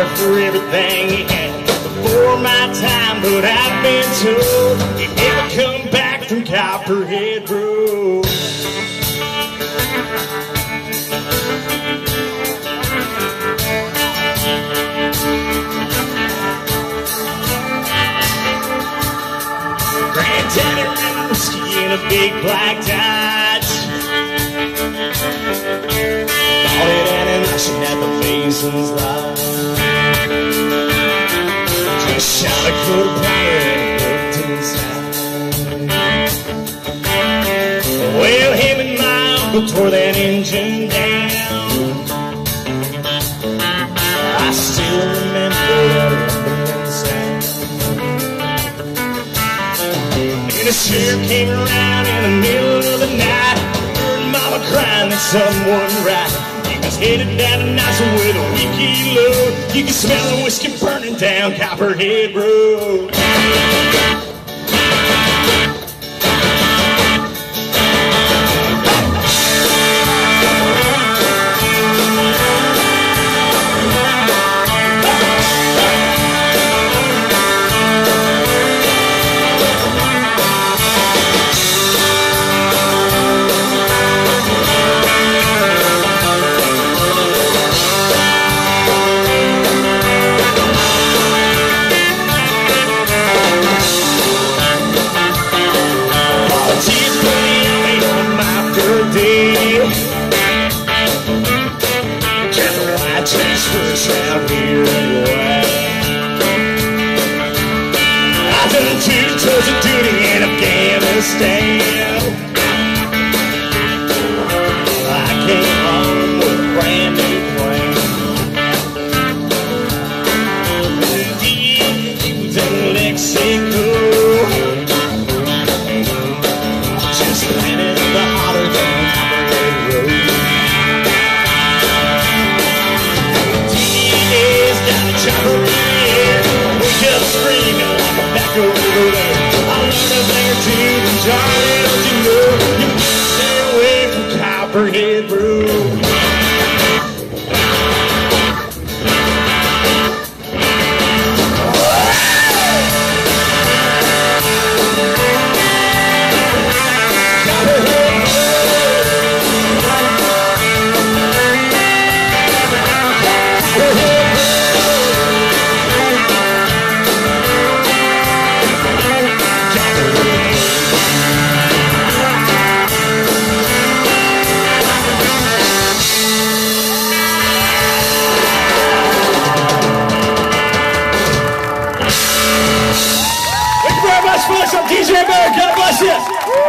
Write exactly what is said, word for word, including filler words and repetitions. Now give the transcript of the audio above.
for everything he had before my time, but I've been told he never come back from Copperhead Road. Granddaddy ran whiskey in a big black Dodge. Bought it at an auction at the Mason's Lodge. Just shot a quarter pounder and looked inside. Well, him and my uncle tore that engine down. I still remember that rumbling sound. And the sheriff came around in the middle of the night. Heard mama crying that someone right. He was headed down to Knoxville with a weekly load. You can smell the whiskey burning down Copperhead Road. Transfers out here anyway. I've done two tours of duty in Afghanistan. I came home with a brand new plan. Indeed, in Mexico, just landed the hotter than Copperhead Road. Wake up screaming like a back over there. I learned a thing or two from Johnny, don't you know? You can't stay away from Copperhead Road. I'm D J Bear, God bless you.